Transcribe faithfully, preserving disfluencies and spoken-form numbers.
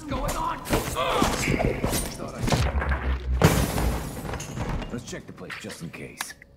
going on? Let's check the place just in case.